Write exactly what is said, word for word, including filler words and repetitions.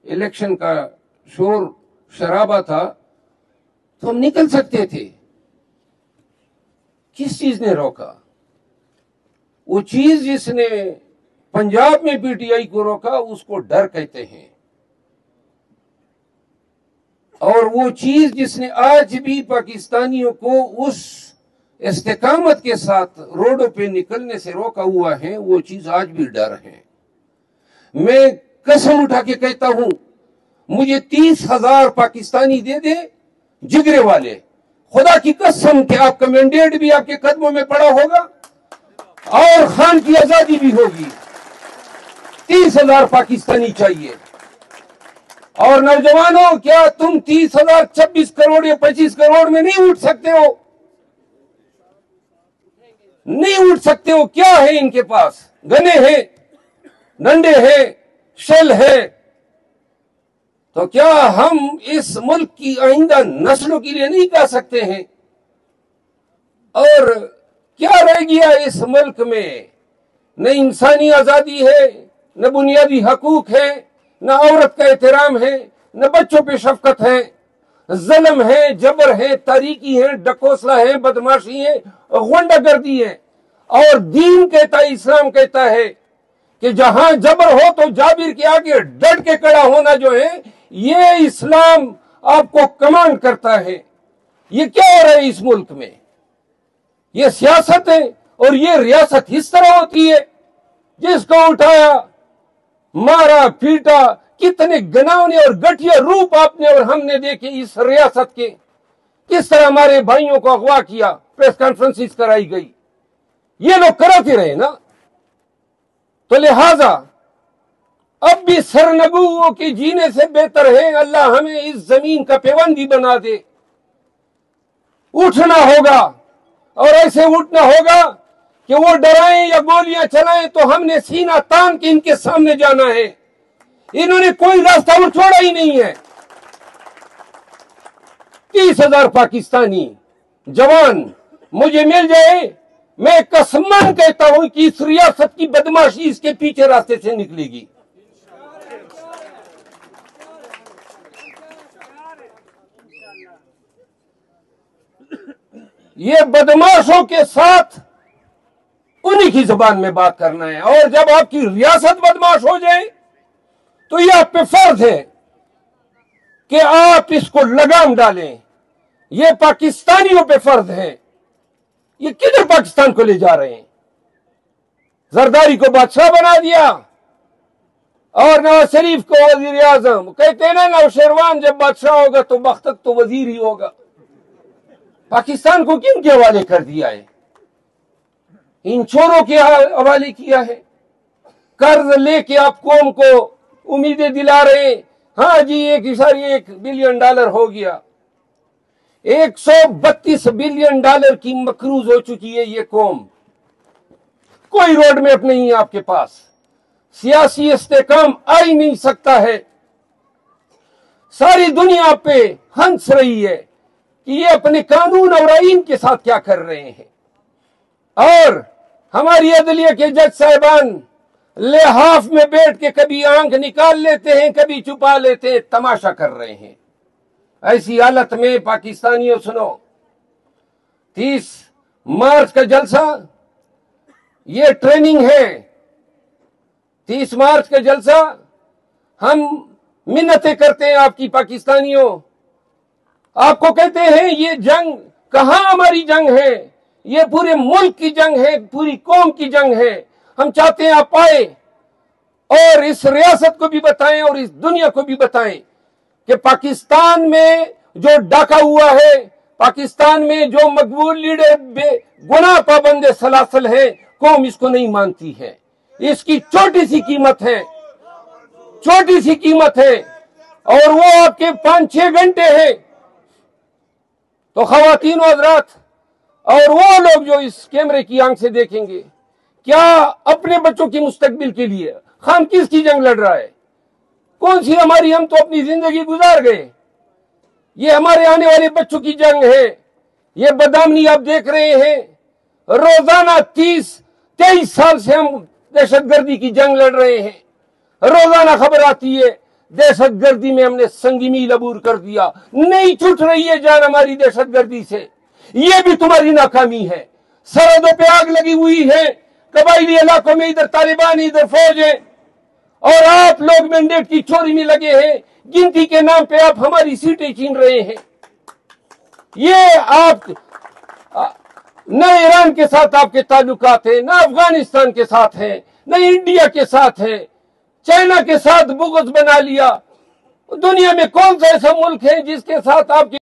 Election का शोर शराबा था तो हम निकल सकते थे। किस चीज ने रोका? वो चीज जिसने पंजाब में पीटीआई को रोका उसको डर कहते हैं, और वो चीज जिसने आज भी पाकिस्तानियों को उस इस्तेकामत के साथ रोडों पे निकलने से रोका हुआ है, वो चीज आज भी डर है। मैं कसम उठा के कहता हूं, मुझे तीस हजार पाकिस्तानी दे दे जिगरे वाले, खुदा की कसम कि आपका मैंडेट भी आपके कदमों में पड़ा होगा और खान की आजादी भी होगी। तीस हजार पाकिस्तानी चाहिए। और नौजवानों, क्या तुम तीस हजार छब्बीस करोड़ या पच्चीस करोड़ में नहीं उठ सकते हो? नहीं उठ सकते हो। क्या है इनके पास? गने हैं, डंडे हैं, शेल है। तो क्या हम इस मुल्क की आइंदा नस्लों के लिए नहीं कह सकते हैं? और क्या रह गया इस मुल्क में? न इंसानी आजादी है, न बुनियादी हकूक है, न औरत का एहतराम है, न बच्चों पे शफकत है। जुल्म है, जबर है, तारीकी है, डकोसला है, बदमाशी है, गुंडागर्दी है। और दीन कहता है, इस्लाम कहता है कि जहां जबर हो तो जाबिर के आगे डट के खड़ा होना जो है, ये इस्लाम आपको कमांड करता है। ये क्या हो रहा है इस मुल्क में? ये सियासत है, और ये रियासत इस तरह होती है। जिसको उठाया, मारा, पीटा, कितने गनावने और घटिया रूप आपने और हमने देखे इस रियासत के। किस तरह हमारे भाइयों को अगवा किया, प्रेस कॉन्फ्रेंसिस कराई गई, ये लोग कराते रहे ना। तो लिहाजा अब भी सरनगुओं के जीने से बेहतर है अल्लाह हमें इस जमीन का पेबंदी बना दे। उठना होगा, और ऐसे उठना होगा कि वो डराएं या गोलियां चलाएं तो हमने सीना तान के इनके सामने जाना है। इन्होंने कोई रास्ता और छोड़ा ही नहीं है। तीस हजार पाकिस्तानी जवान मुझे मिल जाए, मैं कसमन कहता हूं कि इस रियासत की बदमाशी इसके पीछे रास्ते से निकलेगी। ये बदमाशों के साथ उन्हीं की जुबान में बात करना है। और जब आपकी रियासत बदमाश हो जाए तो ये आप पे फर्ज है कि आप इसको लगाम डालें। ये पाकिस्तानियों पे फर्ज है। ये किधर पाकिस्तान को ले जा रहे हैं? जरदारी को बादशाह बना दिया और नवाज शरीफ को वजीर आजम। कहते हैं ना, नौशेरवान जब बादशाह होगा तो बख्तक तो वजीर ही होगा। पाकिस्तान को किन के हवाले कर दिया है? इन चोरों के हवाले किया है। कर्ज लेके आप कौम को उम्मीदें दिला रहे हैं। हाँ जी, एक इशारे एक बिलियन डॉलर हो गया। एक सौ बत्तीस बिलियन डॉलर की मकरूज हो चुकी है ये कौम। कोई रोड मैप नहीं है आपके पास। सियासी इस्तेकाम आ ही नहीं सकता है। सारी दुनिया पे हंस रही है कि ये अपने कानून और आईन के साथ क्या कर रहे हैं। और हमारी अदलिया के जज साहिबान लिहाफ में बैठ के कभी आंख निकाल लेते हैं, कभी छुपा लेते हैं, तमाशा कर रहे हैं। ऐसी हालत में पाकिस्तानियों सुनो, तीस मार्च का जलसा ये ट्रेनिंग है। तीस मार्च का जलसा हम मिन्नतें करते हैं आपकी पाकिस्तानियों। आपको कहते हैं ये जंग कहां हमारी जंग है, ये पूरे मुल्क की जंग है, पूरी कौम की जंग है। हम चाहते हैं आप आए और इस रियासत को भी बताएं और इस दुनिया को भी बताएं कि पाकिस्तान में जो डाका हुआ है, पाकिस्तान में जो मकबूल लीडर बेगुनाह पाबंदे सलासल है, कौम इसको नहीं मानती है। इसकी छोटी सी कीमत है, छोटी सी कीमत है, और वो आपके पांच छह घंटे हैं। तो खवातीन और हज़रात और वो लोग जो इस कैमरे की आंख से देखेंगे, क्या अपने बच्चों की मुस्तकबिल के लिए खान किसकी जंग लड़ रहा है? कौन सी हमारी? हम तो अपनी जिंदगी गुजार गए। ये हमारे आने वाले बच्चों की जंग है। ये बदामनी आप देख रहे हैं, रोजाना तीस तेईस साल से हम दहशतगर्दी की जंग लड़ रहे हैं। रोजाना खबर आती है दहशत गर्दी में हमने संगी मील अबूर कर दिया। नहीं छूट रही है जान हमारी दहशत गर्दी से। ये भी तुम्हारी नाकामी है। सरहदों पे आग लगी हुई है, कबायली इलाकों में इधर तालिबान इधर फौज है, और आप लोग मैंडेट की चोरी में लगे हैं। गिनती के नाम पे आप हमारी सीटें छीन रहे हैं। ये आप न ईरान के साथ आपके ताल्लुकात हैं, न अफगानिस्तान के साथ हैं, न इंडिया के साथ हैं, चाइना के साथ बुग़्ज़ बना लिया। दुनिया में कौन सा ऐसा मुल्क है जिसके साथ आपके